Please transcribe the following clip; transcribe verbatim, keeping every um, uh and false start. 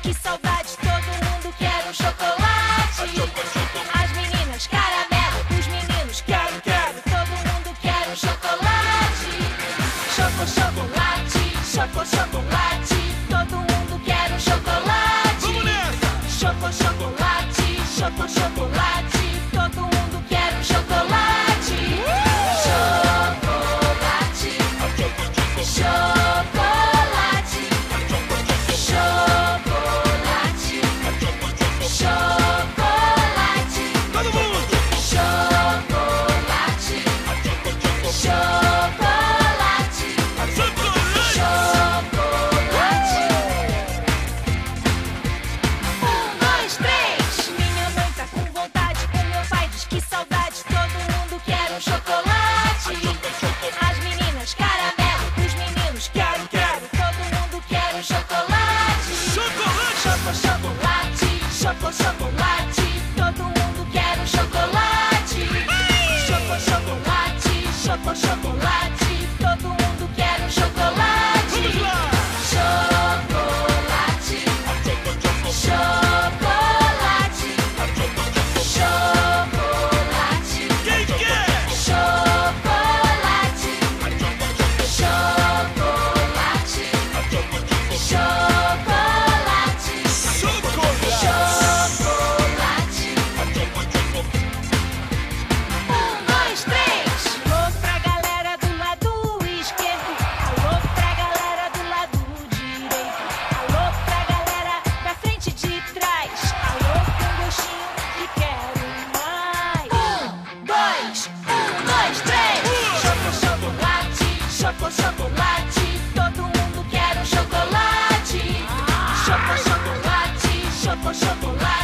que saudade, todo mundo quer um chocolate. As meninas caramelo, os meninos quero, quero, todo mundo quer um chocolate. Choco, chocolate, choco, chocolate, todo mundo quer um chocolate. Choco, chocolate, choco, chocolate, todo mundo quer um chocolate. Chocolate, chocolate, chocolate, chocolate, Todo mundo! chocolate, chocolate, chocolate. Um, dois, três. Minha mãe tá com vontade, o meu pai diz que saudade, todo mundo quer um chocolate. As meninas caramelo, os meninos quero, quero, todo mundo quer um chocolate. Chocolate! Choco, chocolate, choco, chocolate, todo mundo quer um chocolate. Choco, chocolate, choco, chocolate, todo mundo quer um chocolate. Vamos lá! Chocolate, chocolate, chocolate, Quem quer? chocolate, chocolate, chocolate, Chocolate! chocolate. Um, dois, três. Alô pra galera do lado esquerdo. Alô pra galera do lado direito. Alô pra galera da frente e de trás. Alô com gostinho que quero mais. Um, dois, um, dois, três. Choco, chocolate, choco, chocolate, todo mundo quer um chocolate. Choco, chocolate, choco, chocolate.